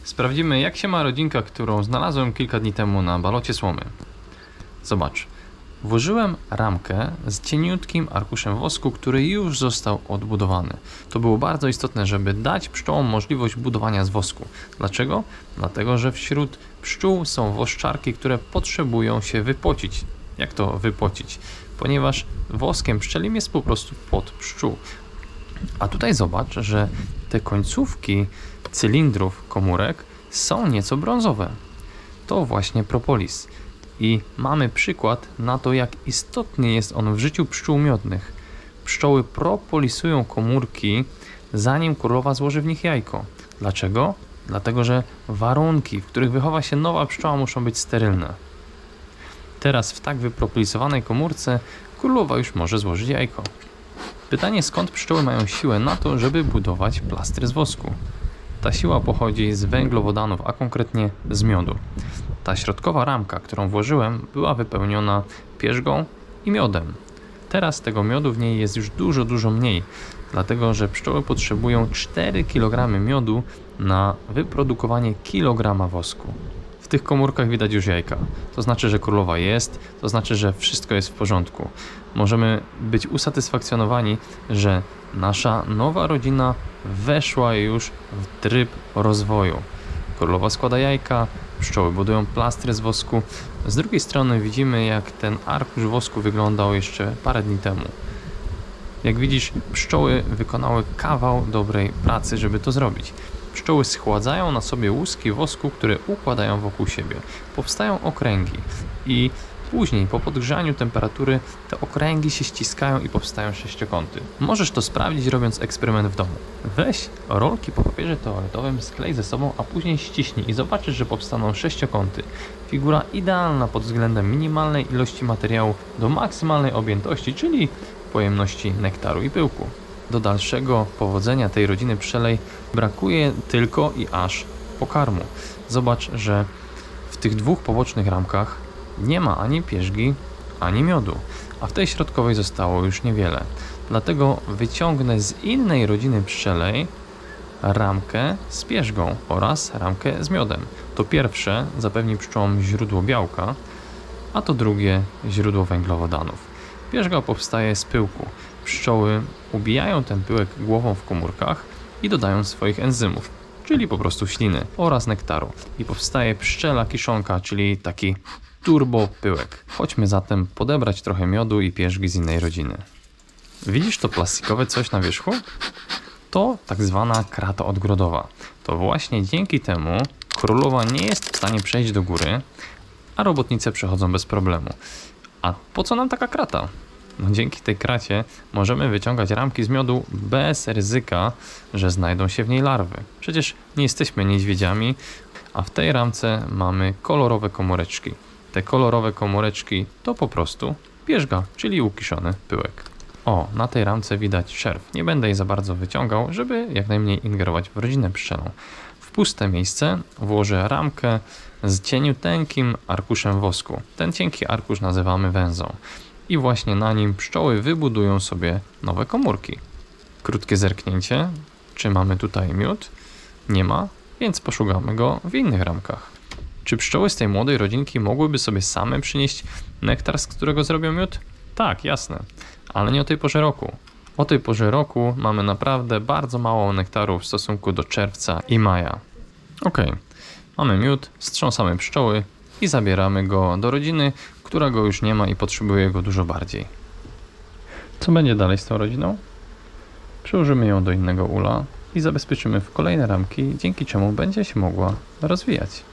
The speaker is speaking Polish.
Sprawdzimy, jak się ma rodzinka, którą znalazłem kilka dni temu na balocie słomy. Zobacz, włożyłem ramkę z cieniutkim arkuszem wosku, który już został odbudowany. To było bardzo istotne, żeby dać pszczołom możliwość budowania z wosku. Dlaczego? Dlatego, że wśród pszczół są woszczarki, które potrzebują się wypocić. Jak to wypocić? Ponieważ woskiem pszczelim jest po prostu pot pszczół. A tutaj zobacz, że te końcówki cylindrów komórek są nieco brązowe. To właśnie propolis. I mamy przykład na to, jak istotny jest on w życiu pszczół miodnych. Pszczoły propolisują komórki, zanim królowa złoży w nich jajko. Dlaczego? Dlatego, że warunki, w których wychowa się nowa pszczoła, muszą być sterylne. Teraz w tak wypropolisowanej komórce królowa już może złożyć jajko. Pytanie, skąd pszczoły mają siłę na to, żeby budować plastry z wosku? Ta siła pochodzi z węglowodanów, a konkretnie z miodu. Ta środkowa ramka, którą włożyłem, była wypełniona pierzgą i miodem. Teraz tego miodu w niej jest już dużo mniej, dlatego że pszczoły potrzebują 4 kg miodu na wyprodukowanie kilograma wosku. W tych komórkach widać już jajka. To znaczy, że królowa jest, to znaczy, że wszystko jest w porządku. Możemy być usatysfakcjonowani, że nasza nowa rodzina weszła już w tryb rozwoju. Królowa składa jajka, pszczoły budują plastry z wosku. Z drugiej strony widzimy, jak ten arkusz wosku wyglądał jeszcze parę dni temu. Jak widzisz, pszczoły wykonały kawał dobrej pracy, żeby to zrobić. Pszczoły schładzają na sobie łuski wosku, które układają wokół siebie. Powstają okręgi i później po podgrzaniu temperatury te okręgi się ściskają i powstają sześciokąty. Możesz to sprawdzić, robiąc eksperyment w domu. Weź rolki po papierze toaletowym, sklej ze sobą, a później ściśnij i zobaczysz, że powstaną sześciokąty. Figura idealna pod względem minimalnej ilości materiału do maksymalnej objętości, czyli pojemności nektaru i pyłku. Do dalszego powodzenia tej rodziny pszczelej brakuje tylko i aż pokarmu. Zobacz, że w tych dwóch pobocznych ramkach nie ma ani pierzgi, ani miodu, a w tej środkowej zostało już niewiele. Dlatego wyciągnę z innej rodziny pszczelej ramkę z pierzgą oraz ramkę z miodem. To pierwsze zapewni pszczołom źródło białka, a to drugie źródło węglowodanów. Pierzga powstaje z pyłku. Pszczoły ubijają ten pyłek głową w komórkach i dodają swoich enzymów, czyli po prostu śliny oraz nektaru. I powstaje pszczela kiszonka, czyli taki turbo pyłek. Chodźmy zatem podebrać trochę miodu i pierzgi z innej rodziny. Widzisz to plastikowe coś na wierzchu? To tak zwana krata odgrodowa. To właśnie dzięki temu królowa nie jest w stanie przejść do góry, a robotnice przechodzą bez problemu. A po co nam taka krata? No dzięki tej kracie możemy wyciągać ramki z miodu bez ryzyka, że znajdą się w niej larwy. Przecież nie jesteśmy niedźwiedziami, a w tej ramce mamy kolorowe komóreczki. Te kolorowe komóreczki to po prostu pierzga, czyli ukiszony pyłek. O, na tej ramce widać szerw. Nie będę jej za bardzo wyciągał, żeby jak najmniej ingerować w rodzinę pszczelą. W puste miejsce włożę ramkę z cieniuteńkim arkuszem wosku. Ten cienki arkusz nazywamy węzą. I właśnie na nim pszczoły wybudują sobie nowe komórki. Krótkie zerknięcie. Czy mamy tutaj miód? Nie ma, więc poszukamy go w innych ramkach. Czy pszczoły z tej młodej rodzinki mogłyby sobie same przynieść nektar, z którego zrobią miód? Tak, jasne, ale nie o tej porze roku. O tej porze roku mamy naprawdę bardzo mało nektaru w stosunku do czerwca i maja. Ok, mamy miód, strząsamy pszczoły i zabieramy go do rodziny, która go już nie ma i potrzebuje go dużo bardziej. Co będzie dalej z tą rodziną? Przełożymy ją do innego ula i zabezpieczymy w kolejne ramki, dzięki czemu będzie się mogła rozwijać.